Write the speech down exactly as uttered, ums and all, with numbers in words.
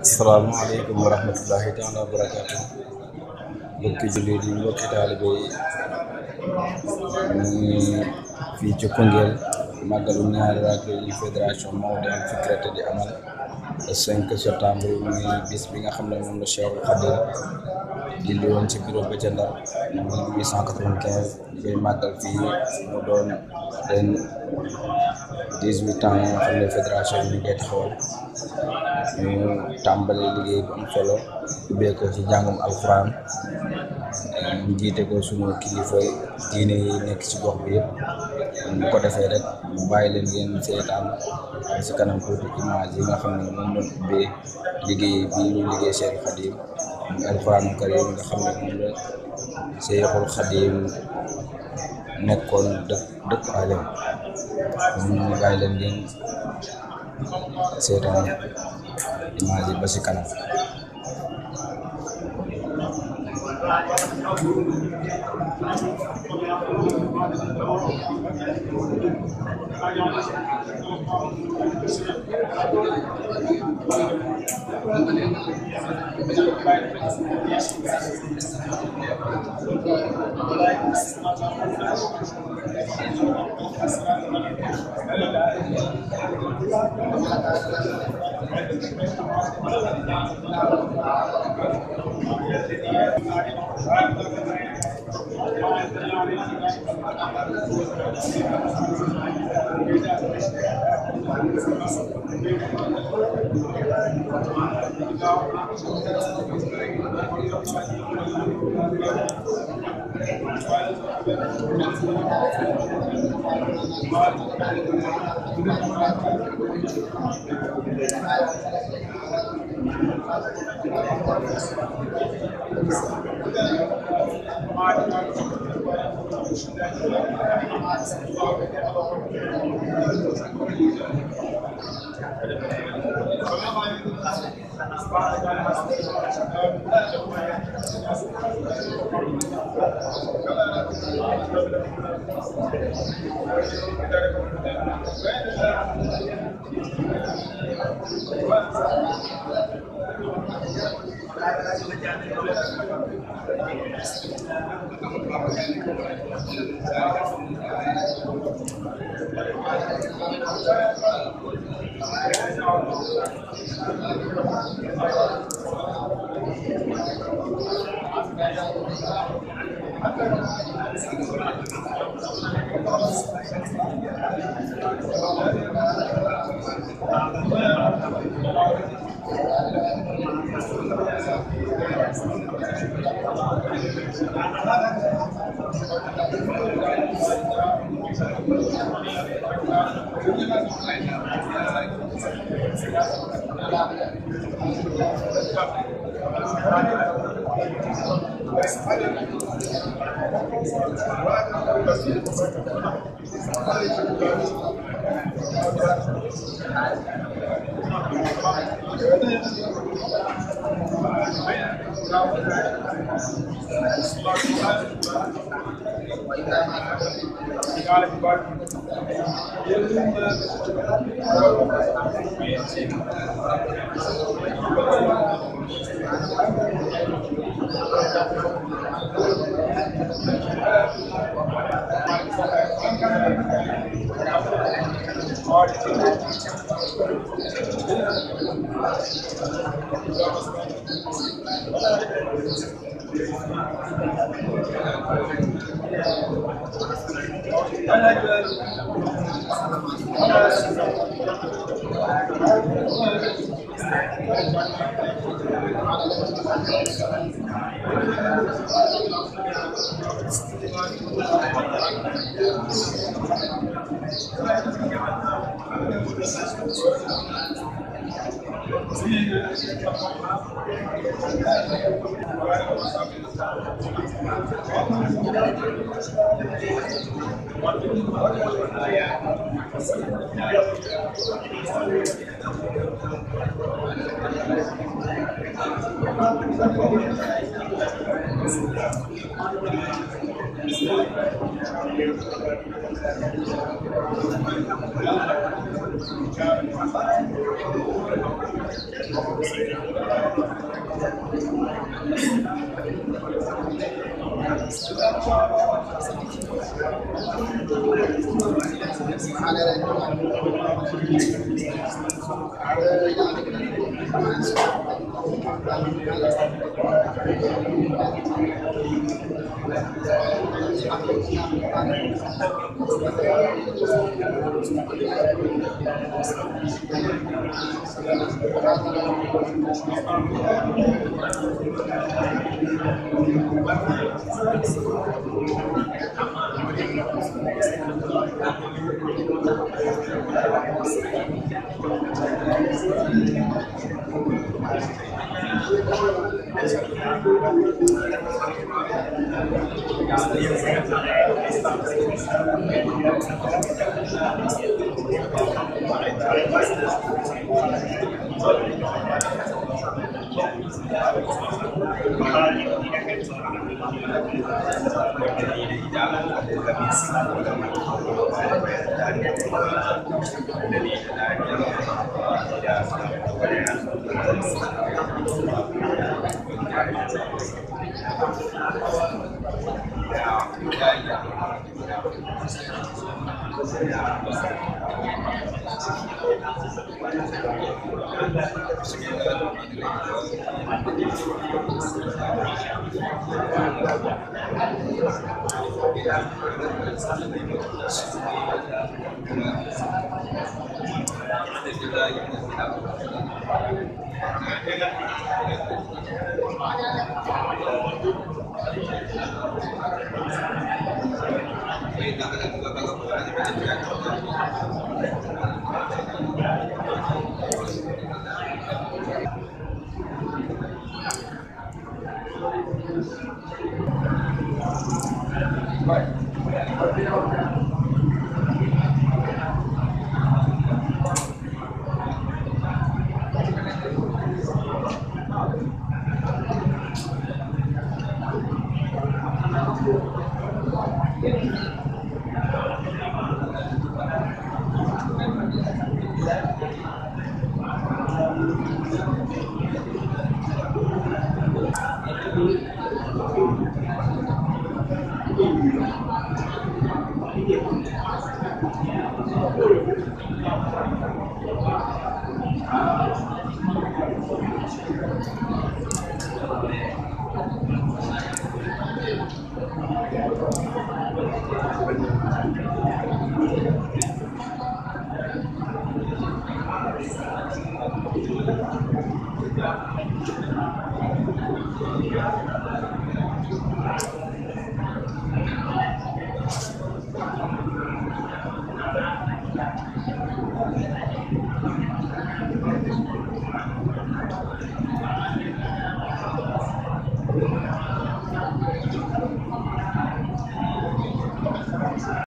Assalamualaikum warahmatullahi taala wabarakatuh. Mbokki jullit yi mbokki taalibe yi ñu ngi fii ci Koungheul màggalu ñaari rakk yi fédération Mawdane Fikrate di amal le cinq septembre muy bis bi nga xam ne moom la Cheikhul Khadim julli woon ci bureau ba ca Ndar mille huit cent quatre-vingt-quinze ñu koy màggal fii mu doon ren dix-huit ans yi nga xam ne fédération yi ñu koy taxawal ñu tàmbali liggéey bu am solo ubbee ko ci njàngum alxuraan ñu jiite ko sunu kilifa diine yi nekk ci gox bi yëpp bu ko defee rek mu bàyyi leen ngeen seetaan ci kanam tuuti image yi nga xam ne moom lañ ubbee liggéey bi ñu liggéey Cheikhul Khadim muy alxuraanu karim nga xam ne moom la Cheikhul Khadim nekkoon dëkk dëkk alam ñu bàyyi leen ngeen seetaan image yi ba ci kanam. Thank you.